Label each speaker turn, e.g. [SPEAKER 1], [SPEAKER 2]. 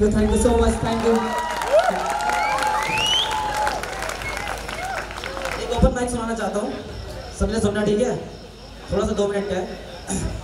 [SPEAKER 1] You so much, thank you. एक open mic सुनाना चाहता हूँ, सबने सुनना, ठीक है? थोड़ा सा 2 मिनट का है।